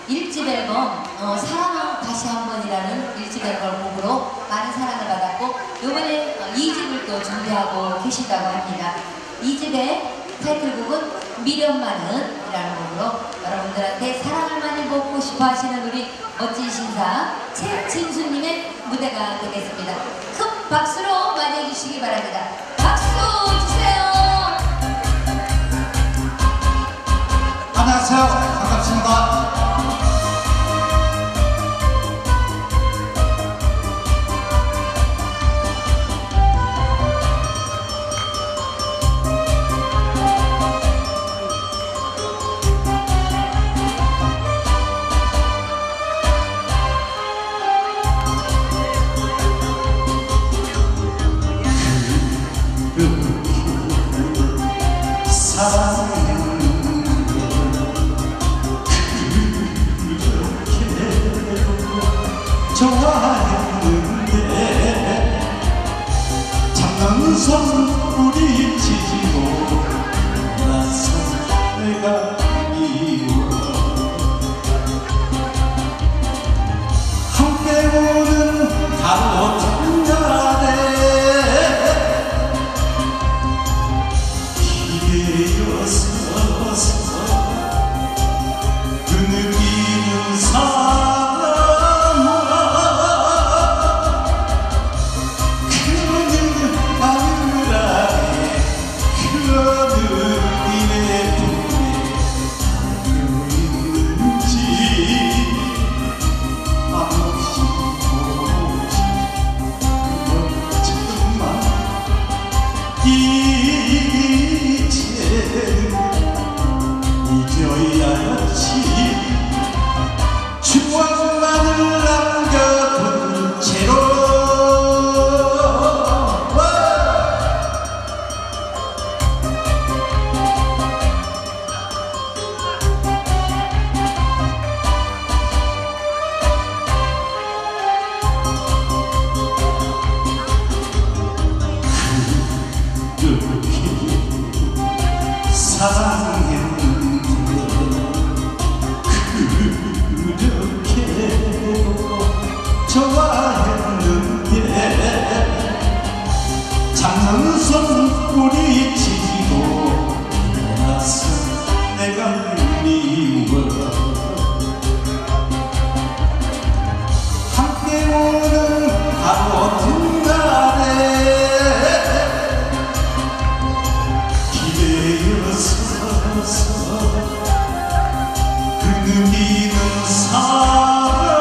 1집 앨범 사랑은 다시 한 번이라는 1집 앨범 곡으로 많은 사랑을 받았고 이번에 2집을 또 준비하고 계시다고 합니다. 2집의 타이틀곡은 미련만은 이라는 곡으로 여러분들한테 사랑을 많이 받고 싶어 하시는 우리 멋진 신사 최진수님의 무대가 되겠습니다. 큰 박수로 맞이해 주시기 바랍니다. 박수 주세요. 안녕하세요. 반갑습니다. 좋아했는데 참는 손불이 지고 나서 내가 미워 함께 오는 가로등 아래 기대어 서서 그 느끼는 추억만을 남겨둔 채로 그렇게 사랑했는데 좋아했는데 장난 손불이 지고 나서 내가 미워 함께 오는 가로등 아래 기대어 서서 그 느끼는 사랑과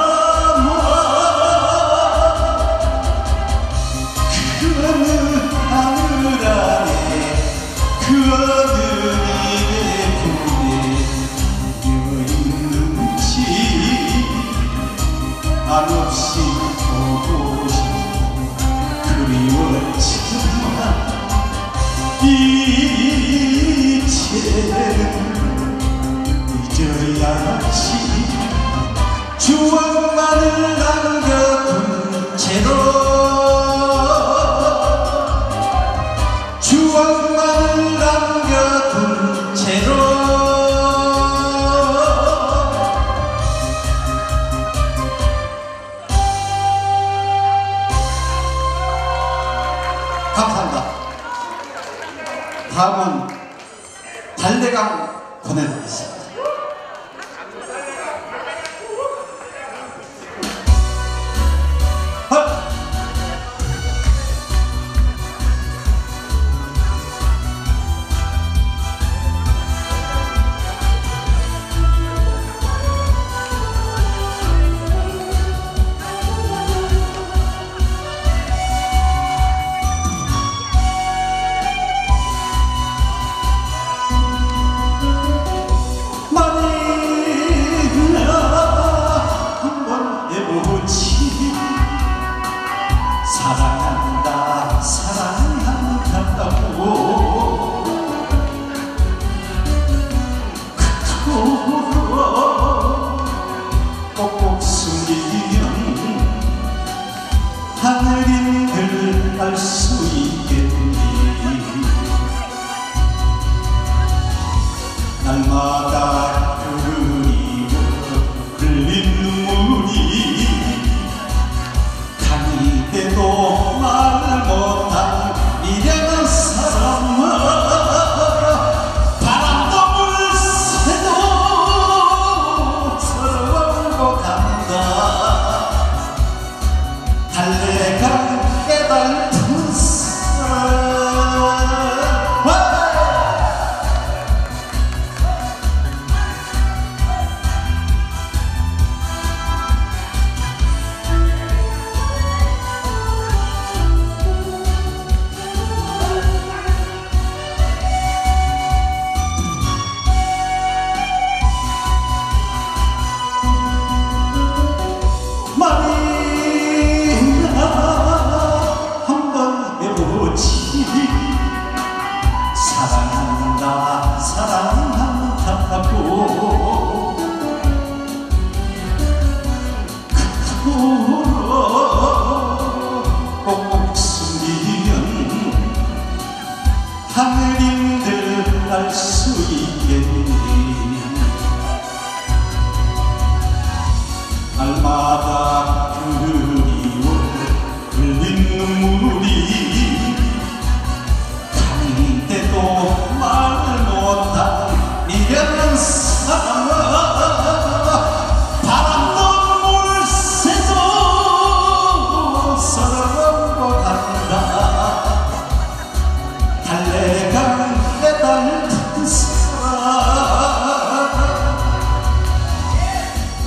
그 하늘 아래 그 어느 입의 품에 여있는지 한없이 보고 싶고 그리웠지만 이제는 잊어야지 추억만을 남겨둔 채로 추억만을 남겨둔 채로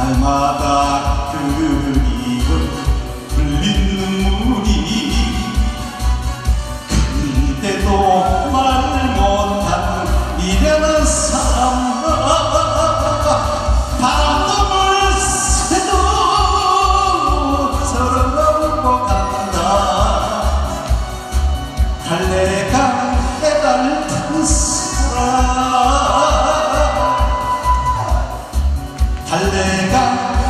날마다 그리운 흘린 눈물이 그때도 말 못한 미련한 사람 바람을 새도 저런 넘고 간다 달래가 깨달은 사람 달래가